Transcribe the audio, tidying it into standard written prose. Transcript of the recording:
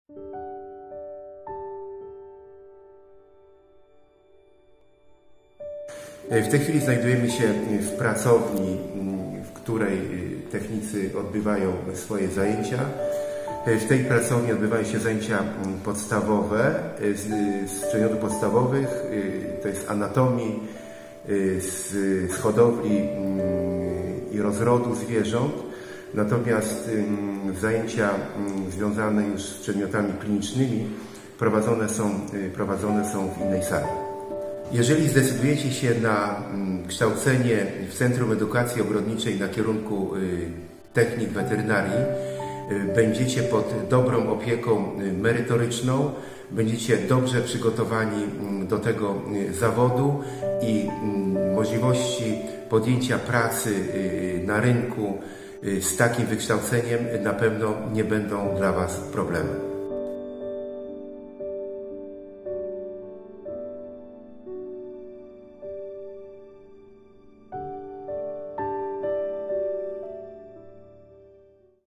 W tej chwili znajdujemy się w pracowni, w której technicy odbywają swoje zajęcia. W tej pracowni odbywają się zajęcia podstawowe z przedmiotów podstawowych, to jest anatomii, z hodowli i rozrodu zwierząt. Natomiast zajęcia związane już z przedmiotami klinicznymi prowadzone są w innej sali. Jeżeli zdecydujecie się na kształcenie w Centrum Edukacji Ogrodniczej na kierunku technik weterynarii, będziecie pod dobrą opieką merytoryczną, będziecie dobrze przygotowani do tego zawodu i możliwości podjęcia pracy na rynku z takim wykształceniem na pewno nie będą dla Was problemem.